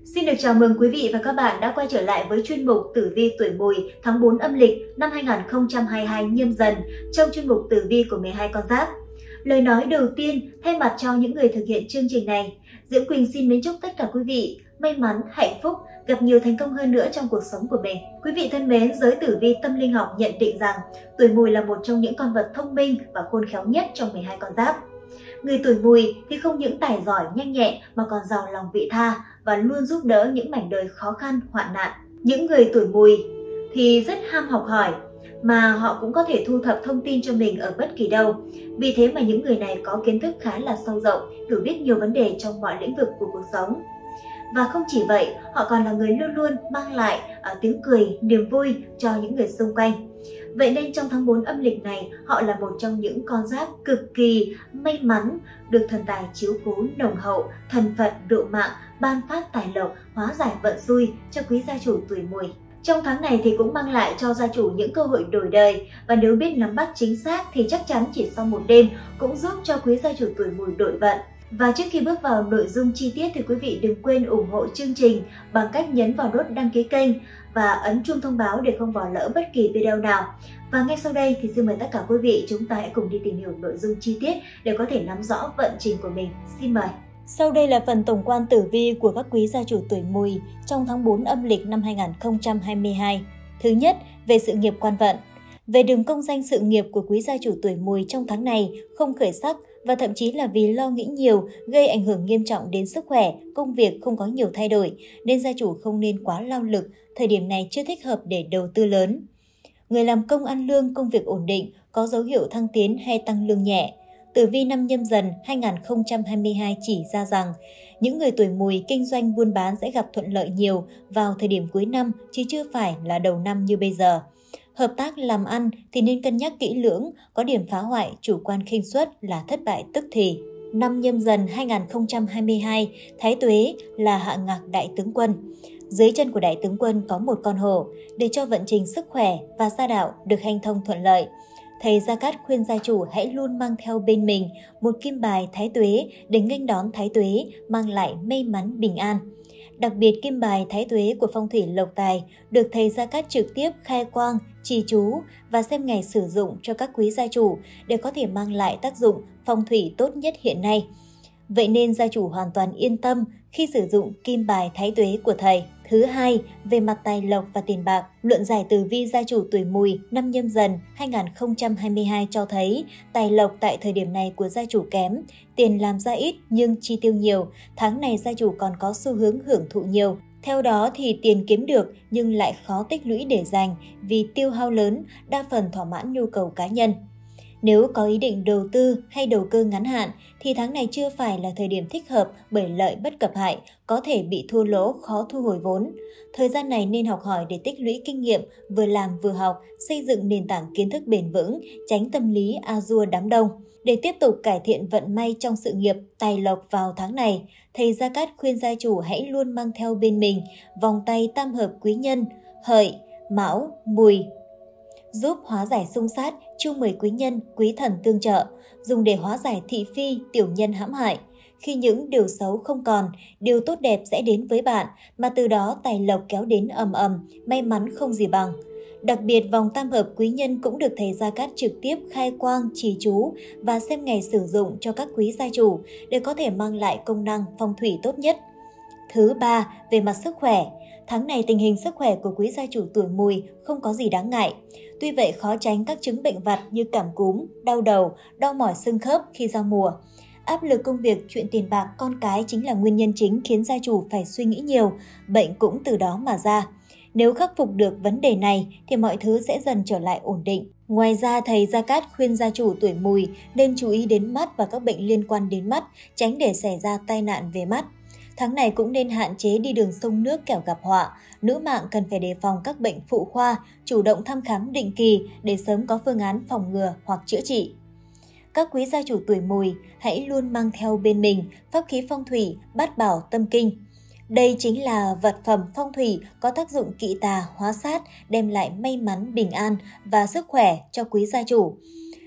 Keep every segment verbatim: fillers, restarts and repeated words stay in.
Xin được chào mừng quý vị và các bạn đã quay trở lại với chuyên mục Tử vi tuổi Mùi tháng tư âm lịch năm hai nghìn không trăm hai mươi hai Nhâm Dần trong chuyên mục Tử vi của mười hai con giáp. Lời nói đầu tiên thay mặt cho những người thực hiện chương trình này, Diễm Quỳnh xin mến chúc tất cả quý vị may mắn, hạnh phúc, gặp nhiều thành công hơn nữa trong cuộc sống của mình. Quý vị thân mến, giới tử vi tâm linh học nhận định rằng tuổi Mùi là một trong những con vật thông minh và khôn khéo nhất trong mười hai con giáp. Người tuổi Mùi thì không những tài giỏi nhanh nhẹn mà còn giàu lòng vị tha và luôn giúp đỡ những mảnh đời khó khăn, hoạn nạn. Những người tuổi Mùi thì rất ham học hỏi, mà họ cũng có thể thu thập thông tin cho mình ở bất kỳ đâu. Vì thế mà những người này có kiến thức khá là sâu rộng, hiểu biết nhiều vấn đề trong mọi lĩnh vực của cuộc sống. Và không chỉ vậy, họ còn là người luôn luôn mang lại uh, tiếng cười, niềm vui cho những người xung quanh. Vậy nên trong tháng tư âm lịch này, họ là một trong những con giáp cực kỳ may mắn, được thần tài chiếu cố nồng hậu, thần Phật độ mạng, ban phát tài lộc, hóa giải vận xui cho quý gia chủ tuổi Mùi. Trong tháng này thì cũng mang lại cho gia chủ những cơ hội đổi đời, và nếu biết nắm bắt chính xác thì chắc chắn chỉ sau một đêm cũng giúp cho quý gia chủ tuổi Mùi đổi vận. Và trước khi bước vào nội dung chi tiết thì quý vị đừng quên ủng hộ chương trình bằng cách nhấn vào nút đăng ký kênh và ấn chuông thông báo để không bỏ lỡ bất kỳ video nào. Và ngay sau đây thì xin mời tất cả quý vị chúng ta hãy cùng đi tìm hiểu nội dung chi tiết để có thể nắm rõ vận trình của mình. Xin mời. Sau đây là phần tổng quan tử vi của các quý gia chủ tuổi Mùi trong tháng tư âm lịch năm hai nghìn không trăm hai mươi hai. Thứ nhất, về sự nghiệp quan vận. Về đường công danh sự nghiệp của quý gia chủ tuổi Mùi trong tháng này không khởi sắc, và thậm chí là vì lo nghĩ nhiều gây ảnh hưởng nghiêm trọng đến sức khỏe, công việc không có nhiều thay đổi, nên gia chủ không nên quá lao lực, thời điểm này chưa thích hợp để đầu tư lớn. Người làm công ăn lương, công việc ổn định, có dấu hiệu thăng tiến hay tăng lương nhẹ. Tử vi năm Nhâm Dần hai nghìn không trăm hai mươi hai chỉ ra rằng, những người tuổi Mùi kinh doanh buôn bán sẽ gặp thuận lợi nhiều vào thời điểm cuối năm, chứ chưa phải là đầu năm như bây giờ. Hợp tác làm ăn thì nên cân nhắc kỹ lưỡng, có điểm phá hoại, chủ quan khinh suất là thất bại tức thì. Năm Nhâm Dần hai nghìn không trăm hai mươi hai, Thái Tuế là hạ ngạc đại tướng quân. Dưới chân của đại tướng quân có một con hổ, để cho vận trình sức khỏe và gia đạo được hanh thông thuận lợi. Thầy Gia Cát khuyên gia chủ hãy luôn mang theo bên mình một kim bài Thái Tuế để nghênh đón Thái Tuế, mang lại may mắn bình an. Đặc biệt kim bài Thái Tuế của phong thủy lộc tài được thầy Gia Cát trực tiếp khai quang, trì chú và xem ngày sử dụng cho các quý gia chủ để có thể mang lại tác dụng phong thủy tốt nhất hiện nay. Vậy nên gia chủ hoàn toàn yên tâm khi sử dụng kim bài Thái Tuế của thầy. Thứ hai, về mặt tài lộc và tiền bạc, luận giải tử vi gia chủ tuổi Mùi năm Nhâm Dần hai nghìn không trăm hai mươi hai cho thấy tài lộc tại thời điểm này của gia chủ kém, tiền làm ra ít nhưng chi tiêu nhiều. Tháng này gia chủ còn có xu hướng hưởng thụ nhiều. Theo đó thì tiền kiếm được nhưng lại khó tích lũy để dành vì tiêu hao lớn, đa phần thỏa mãn nhu cầu cá nhân. Nếu có ý định đầu tư hay đầu cơ ngắn hạn thì tháng này chưa phải là thời điểm thích hợp, bởi lợi bất cập hại, có thể bị thua lỗ, khó thu hồi vốn. Thời gian này nên học hỏi để tích lũy kinh nghiệm, vừa làm vừa học, xây dựng nền tảng kiến thức bền vững, tránh tâm lý a dua đám đông. Để tiếp tục cải thiện vận may trong sự nghiệp, tài lộc vào tháng này, thầy Gia Cát khuyên gia chủ hãy luôn mang theo bên mình vòng tay tam hợp quý nhân, hợi, mão, mùi, giúp hóa giải xung sát, chiêu mời quý nhân, quý thần tương trợ, dùng để hóa giải thị phi, tiểu nhân hãm hại. Khi những điều xấu không còn, điều tốt đẹp sẽ đến với bạn, mà từ đó tài lộc kéo đến ầm ầm, may mắn không gì bằng. Đặc biệt vòng tam hợp quý nhân cũng được thầy Gia Cát trực tiếp khai quang, trì chú và xem ngày sử dụng cho các quý gia chủ để có thể mang lại công năng phong thủy tốt nhất. Thứ ba, về mặt sức khỏe. Tháng này tình hình sức khỏe của quý gia chủ tuổi Mùi không có gì đáng ngại. Tuy vậy khó tránh các chứng bệnh vặt như cảm cúm, đau đầu, đau mỏi xương khớp khi giao mùa. Áp lực công việc, chuyện tiền bạc, con cái chính là nguyên nhân chính khiến gia chủ phải suy nghĩ nhiều, bệnh cũng từ đó mà ra. Nếu khắc phục được vấn đề này thì mọi thứ sẽ dần trở lại ổn định. Ngoài ra, thầy Gia Cát khuyên gia chủ tuổi Mùi nên chú ý đến mắt và các bệnh liên quan đến mắt, tránh để xảy ra tai nạn về mắt. Tháng này cũng nên hạn chế đi đường sông nước kẻo gặp họa. Nữ mạng cần phải đề phòng các bệnh phụ khoa, chủ động thăm khám định kỳ để sớm có phương án phòng ngừa hoặc chữa trị. Các quý gia chủ tuổi Mùi hãy luôn mang theo bên mình pháp khí phong thủy Bát Bảo Tâm Kinh. Đây chính là vật phẩm phong thủy có tác dụng kỵ tà, hóa sát, đem lại may mắn, bình an và sức khỏe cho quý gia chủ.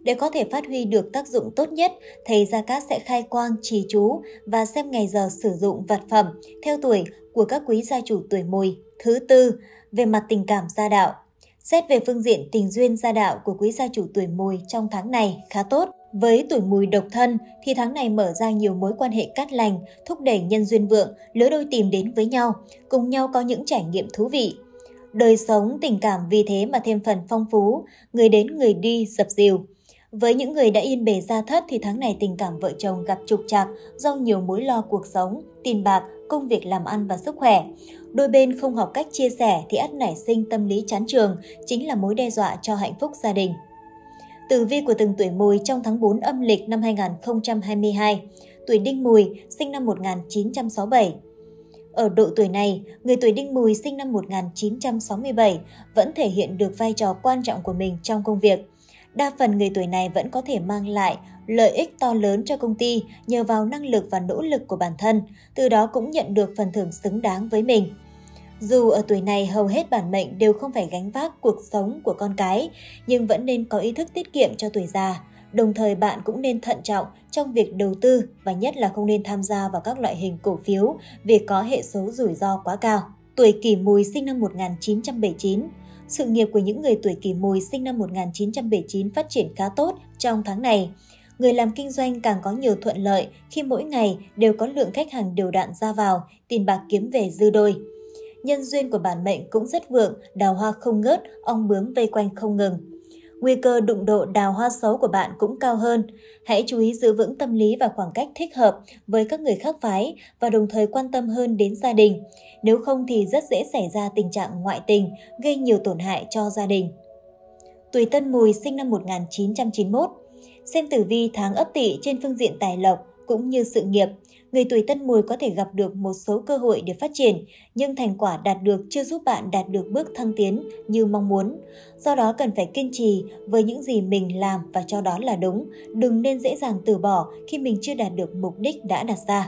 Để có thể phát huy được tác dụng tốt nhất, thầy Gia Cát sẽ khai quang trì chú và xem ngày giờ sử dụng vật phẩm theo tuổi của các quý gia chủ tuổi Mùi. Thứ tư, về mặt tình cảm gia đạo. Xét về phương diện tình duyên gia đạo của quý gia chủ tuổi Mùi trong tháng này khá tốt. Với tuổi Mùi độc thân thì tháng này mở ra nhiều mối quan hệ cát lành, thúc đẩy nhân duyên vượng, lứa đôi tìm đến với nhau, cùng nhau có những trải nghiệm thú vị. Đời sống tình cảm vì thế mà thêm phần phong phú, người đến người đi dập dìu. Với những người đã yên bề gia thất thì tháng này tình cảm vợ chồng gặp trục trặc do nhiều mối lo cuộc sống, tiền bạc, công việc làm ăn và sức khỏe. Đôi bên không học cách chia sẻ thì ắt nảy sinh tâm lý chán chường, chính là mối đe dọa cho hạnh phúc gia đình. Tử vi của từng tuổi Mùi trong tháng tư âm lịch năm hai nghìn không trăm hai mươi hai. Tuổi Đinh Mùi sinh năm một nghìn chín trăm sáu mươi bảy. Ở độ tuổi này, người tuổi Đinh Mùi sinh năm một nghìn chín trăm sáu mươi bảy vẫn thể hiện được vai trò quan trọng của mình trong công việc. Đa phần người tuổi này vẫn có thể mang lại lợi ích to lớn cho công ty nhờ vào năng lực và nỗ lực của bản thân, từ đó cũng nhận được phần thưởng xứng đáng với mình. Dù ở tuổi này hầu hết bản mệnh đều không phải gánh vác cuộc sống của con cái, nhưng vẫn nên có ý thức tiết kiệm cho tuổi già. Đồng thời bạn cũng nên thận trọng trong việc đầu tư và nhất là không nên tham gia vào các loại hình cổ phiếu vì có hệ số rủi ro quá cao. Tuổi Kỷ Mùi sinh năm một nghìn chín trăm bảy mươi chín. Sự nghiệp của những người tuổi Kỷ Mùi sinh năm một nghìn chín trăm bảy mươi chín phát triển khá tốt trong tháng này. Người làm kinh doanh càng có nhiều thuận lợi khi mỗi ngày đều có lượng khách hàng đều đặn ra vào, tiền bạc kiếm về dư đôi. Nhân duyên của bản mệnh cũng rất vượng, đào hoa không ngớt, ong bướm vây quanh không ngừng. Nguy cơ đụng độ đào hoa xấu của bạn cũng cao hơn. Hãy chú ý giữ vững tâm lý và khoảng cách thích hợp với các người khác phái và đồng thời quan tâm hơn đến gia đình. Nếu không thì rất dễ xảy ra tình trạng ngoại tình, gây nhiều tổn hại cho gia đình. Tuổi Tân Mùi sinh năm một nghìn chín trăm chín mươi mốt. Xem tử vi tháng Ất Tỵ trên phương diện tài lộc cũng như sự nghiệp. Người tuổi Tân Mùi có thể gặp được một số cơ hội để phát triển, nhưng thành quả đạt được chưa giúp bạn đạt được bước thăng tiến như mong muốn. Do đó cần phải kiên trì với những gì mình làm và cho đó là đúng, đừng nên dễ dàng từ bỏ khi mình chưa đạt được mục đích đã đặt ra.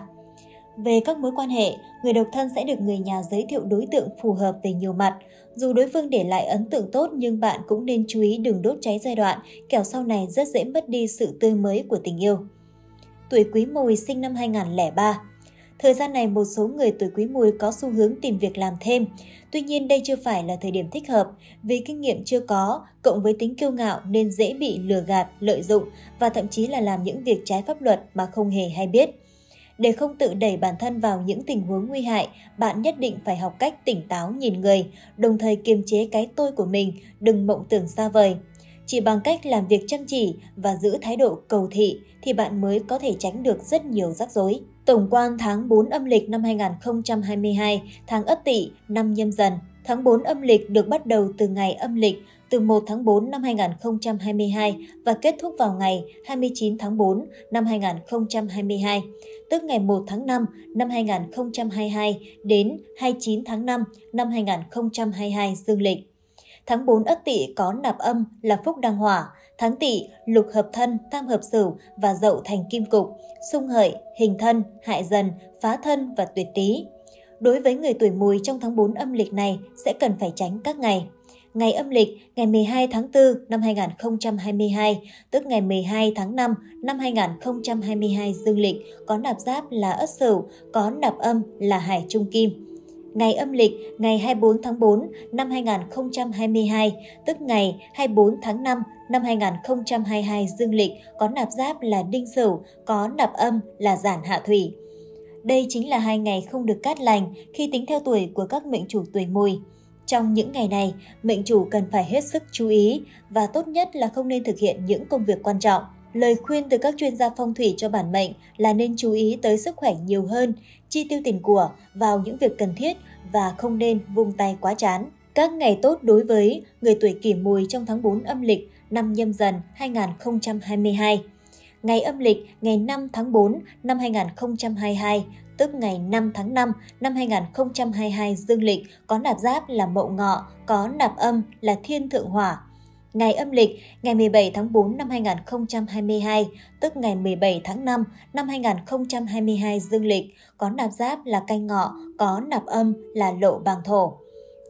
Về các mối quan hệ, người độc thân sẽ được người nhà giới thiệu đối tượng phù hợp về nhiều mặt. Dù đối phương để lại ấn tượng tốt nhưng bạn cũng nên chú ý đừng đốt cháy giai đoạn, kẻo sau này rất dễ mất đi sự tươi mới của tình yêu. Tuổi Quý Mùi sinh năm hai nghìn không trăm lẻ ba. Thời gian này một số người tuổi Quý Mùi có xu hướng tìm việc làm thêm. Tuy nhiên đây chưa phải là thời điểm thích hợp vì kinh nghiệm chưa có, cộng với tính kiêu ngạo nên dễ bị lừa gạt, lợi dụng và thậm chí là làm những việc trái pháp luật mà không hề hay biết. Để không tự đẩy bản thân vào những tình huống nguy hại, bạn nhất định phải học cách tỉnh táo nhìn người, đồng thời kiềm chế cái tôi của mình, đừng mộng tưởng xa vời. Chỉ bằng cách làm việc chăm chỉ và giữ thái độ cầu thị thì bạn mới có thể tránh được rất nhiều rắc rối. Tổng quan tháng tư âm lịch năm hai nghìn không trăm hai mươi hai, tháng Ất Tỵ, năm Nhâm Dần. Tháng tư âm lịch được bắt đầu từ ngày âm lịch từ một tháng tư năm hai nghìn không trăm hai mươi hai và kết thúc vào ngày hai mươi chín tháng tư năm hai nghìn không trăm hai mươi hai, tức ngày một tháng năm năm hai nghìn không trăm hai mươi hai đến hai mươi chín tháng năm năm hai nghìn không trăm hai mươi hai dương lịch. Tháng tư Ất Tỵ có nạp âm là phúc đăng hỏa, tháng Tỵ lục hợp thân, tam hợp sửu và Dậu thành kim cục, xung hợi, hình thân, hại dần, phá thân và tuyệt tý. Đối với người tuổi Mùi trong tháng tư âm lịch này sẽ cần phải tránh các ngày. Ngày âm lịch ngày mười hai tháng tư năm hai nghìn không trăm hai mươi hai, tức ngày mười hai tháng năm năm hai nghìn không trăm hai mươi hai dương lịch có nạp giáp là Ất Sửu, có nạp âm là Hải Trung Kim. Ngày âm lịch ngày hai mươi tư tháng tư năm hai nghìn không trăm hai mươi hai, tức ngày hai mươi tư tháng năm năm hai nghìn không trăm hai mươi hai dương lịch có nạp giáp là Đinh Sửu, có nạp âm là Giản Hạ Thủy. Đây chính là hai ngày không được cát lành khi tính theo tuổi của các mệnh chủ tuổi Mùi. Trong những ngày này, mệnh chủ cần phải hết sức chú ý và tốt nhất là không nên thực hiện những công việc quan trọng. Lời khuyên từ các chuyên gia phong thủy cho bản mệnh là nên chú ý tới sức khỏe nhiều hơn, chi tiêu tiền của vào những việc cần thiết và không nên vung tay quá chán. Các ngày tốt đối với người tuổi Kỷ Mùi trong tháng tư âm lịch năm Nhâm Dần hai nghìn không trăm hai mươi hai. Ngày âm lịch ngày năm tháng tư năm hai nghìn không trăm hai mươi hai, tức ngày năm tháng năm năm hai nghìn không trăm hai mươi hai dương lịch có nạp giáp là Mậu Ngọ, có nạp âm là Thiên Thượng Hỏa. Ngày âm lịch ngày mười bảy tháng tư năm hai nghìn không trăm hai mươi hai, tức ngày mười bảy tháng năm năm hai nghìn không trăm hai mươi hai dương lịch có nạp giáp là Canh Ngọ, có nạp âm là Lộ Bàng Thổ.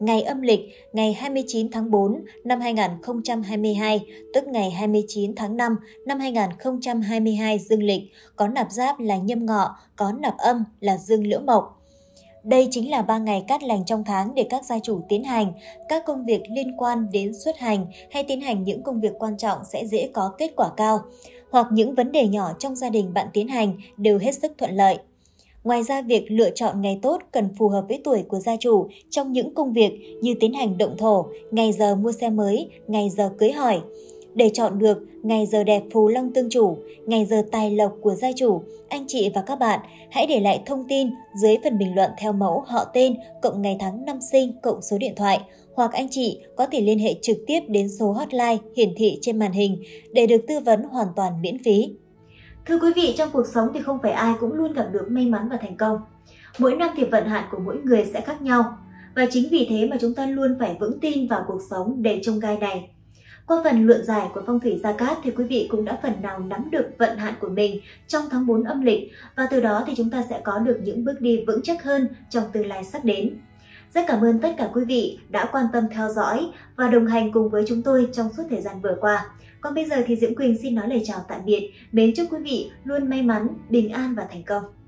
ngày âm lịch ngày hai mươi chín tháng tư năm hai nghìn không trăm hai mươi hai, tức ngày hai mươi chín tháng năm năm hai nghìn không trăm hai mươi hai dương lịch, có nạp giáp là Nhâm Ngọ, có nạp âm là Dương Liễu Mộc. Đây chính là ba ngày cát lành trong tháng để các gia chủ tiến hành các công việc liên quan đến xuất hành hay tiến hành những công việc quan trọng sẽ dễ có kết quả cao, hoặc những vấn đề nhỏ trong gia đình bạn tiến hành đều hết sức thuận lợi. Ngoài ra, việc lựa chọn ngày tốt cần phù hợp với tuổi của gia chủ trong những công việc như tiến hành động thổ, ngày giờ mua xe mới, ngày giờ cưới hỏi. Để chọn được ngày giờ đẹp phù long tương chủ, ngày giờ tài lộc của gia chủ, anh chị và các bạn hãy để lại thông tin dưới phần bình luận theo mẫu họ tên cộng ngày tháng năm sinh cộng số điện thoại, hoặc anh chị có thể liên hệ trực tiếp đến số hotline hiển thị trên màn hình để được tư vấn hoàn toàn miễn phí. Thưa quý vị, trong cuộc sống thì không phải ai cũng luôn gặp được may mắn và thành công. Mỗi năm thì vận hạn của mỗi người sẽ khác nhau. Và chính vì thế mà chúng ta luôn phải vững tin vào cuộc sống đầy chông gai này. Qua phần luận giải của phong thủy Gia Cát thì quý vị cũng đã phần nào nắm được vận hạn của mình trong tháng tư âm lịch, và từ đó thì chúng ta sẽ có được những bước đi vững chắc hơn trong tương lai sắp đến. Rất cảm ơn tất cả quý vị đã quan tâm theo dõi và đồng hành cùng với chúng tôi trong suốt thời gian vừa qua. Còn bây giờ thì Diễm Quỳnh xin nói lời chào tạm biệt, mến chúc quý vị luôn may mắn, bình an và thành công.